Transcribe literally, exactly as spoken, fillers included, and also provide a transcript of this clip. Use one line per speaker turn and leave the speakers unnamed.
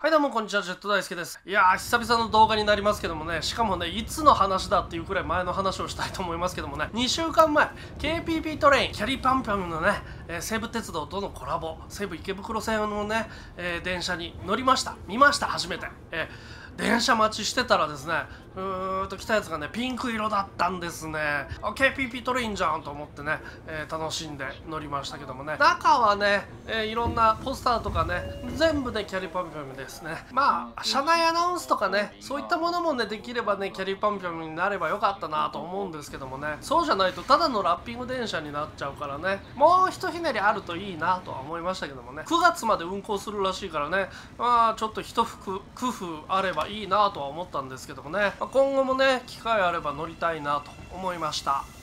はいどうもこんにちは、ジェット大輔です。いやー久々の動画になりますけどもね、しかもねいつの話だっていうくらい前の話をしたいと思いますけどもね、にしゅうかんまえ ケーピーピー トレインキャリーパンパンのね、えー、西武鉄道とのコラボ、西武池袋線のね、えー、電車に乗りました。見ました、初めて。えー電車待ちしてたらですね、うーんと来たやつがねピンク色だったんですね。あ ケーピーピー トレインじゃんと思ってね、えー楽しんで乗りましたけどもね、中はね、えーいろんなポスターとかね全部ねキャリーパンピョンですね。まあ車内アナウンスとかねそういったものもねできればねキャリーパンピョンになればよかったなと思うんですけどもね、そうじゃないとただのラッピング電車になっちゃうからね、もうひとひねりあるといいなとは思いましたけどもね、くがつまで運行するらしいからね、まあちょっと一工夫あればいいなとは思ったんですけどもね、今後もね機会あれば乗りたいなと思いました。